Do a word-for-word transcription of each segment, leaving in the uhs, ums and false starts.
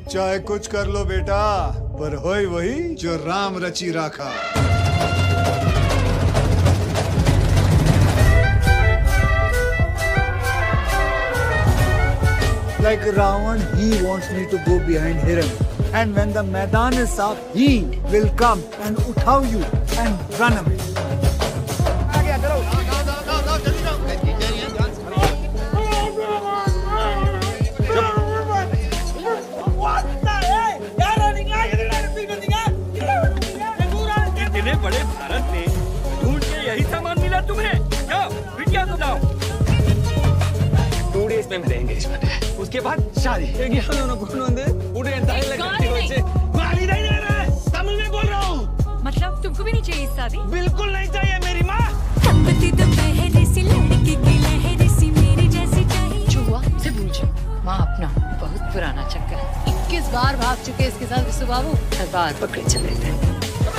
चाहे कुछ कर लो बेटा, पर होई वही जो राम रची राखा। Like Ravan, he wants me to go behind Hiran. And when the Maidan is up, he will come and uthao you and run away. इतने बड़े भारत में ढूंढ के यही सामान मिला तुम्हें? जाओ, बिटिया को लाओ। टू डेज में मेरे एंगेजमेंट है, उसके बाद शादी। तमिल में बोल रहा हूँ। मतलब तुमको भी नहीं चाहिए शादी? बिल्कुल नहीं चाहिए मेरी माँ। जो हुआ उसे भूल जाओ। माँ अपना बहुत पुराना चक्कर। इक्कीस बार भाग चुके इसके साथ विशु बाबू, हर बार पकड़े चले थे।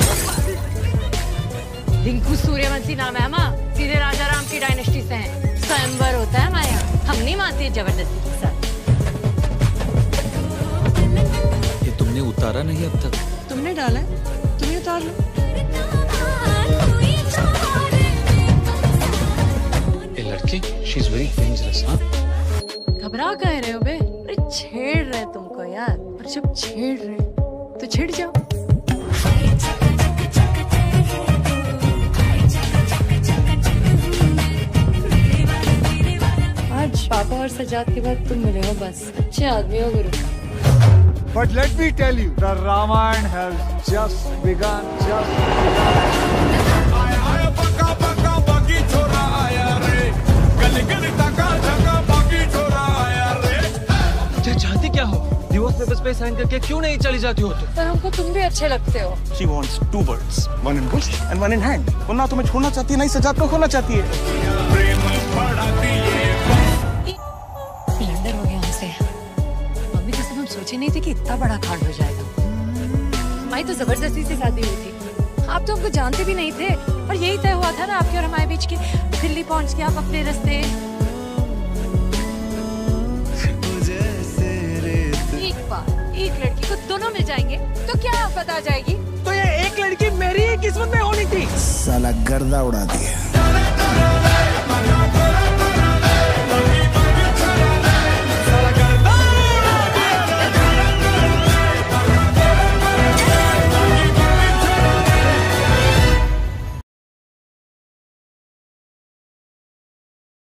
रिंकू सूर्यवंशी नाम है माँ, सीधे राजा राम की डायनेस्टी से हैं। स्वयंवर होता है माया, हम नहीं मानते जबरदस्ती के साथ। ये तुमने उतारा नहीं अब तक? तुमने डाला है, तुम्हें उतार लो। ये लड़की, she is very dangerous, हाँ? घबरा कह रहे हो बे? अरे छेड़ रहे तुमको यार, और जब छेड़ रहे तो छिड़ जाओ। आज पापा और सजाद के बाद तुम मिले हो, बस अच्छे आदमी हो गुरु। But let me tell you, the Ramayana has just begun, just begun. आया आया पका पका बाकी छोरा आया रे, गली गली तका तका बाकी छोरा आया रे। क्या चाहती क्या हो? डिवोर्स पेपर्स पे साइन करके क्यों नहीं चली जाती हो तुम? पर हमको तुम भी अच्छे लगते हो। She wants two birds, one in bush and one in hand. वो ना तुम्हें छोड़ना चाहती है, नहीं सजाद को खोना चाहती है। प्रेम बढ़ाती है। ब्लंडर हो गया हमसे। मम्मी कसम हम सोचे नहीं थे कि इतना बड़ा कांड हो जाएगा। हमारी तो जबरदस्ती से शादी हुई थी। आप तो हमको जानते भी नहीं थे, और यही तय हुआ था ना आपके और हमारे बीच की। दिल्ली पहुंच के आप अपने रास्ते। एक बार एक लड़की को दोनों मिल जाएंगे तो क्या आफत आ जाएगी? तो ये एक लड़की मेरी ही किस्मत में होनी थी। साला गर्दा उड़ा दिया।